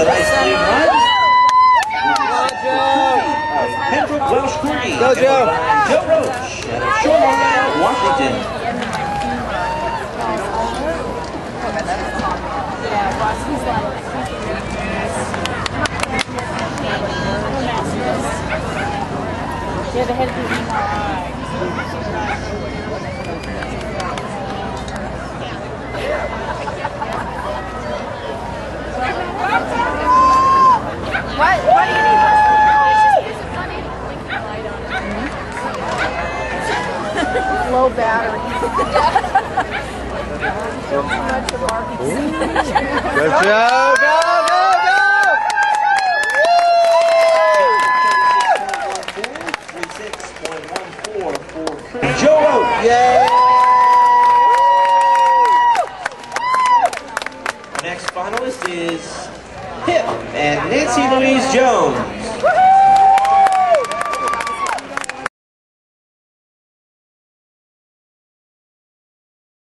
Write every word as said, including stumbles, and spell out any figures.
a nice lead run. Pembroke Welsh Kirby. Go, Joe. Joe Roach out of Shoreline, Washington. Yeah, the head of the What? What do you need? Low battery. Too much of our Go, Joe. Go, go, go. thirty-six point one four for Joe Roach. Yay! Next finalist is Pip and Nancy Louise Jones.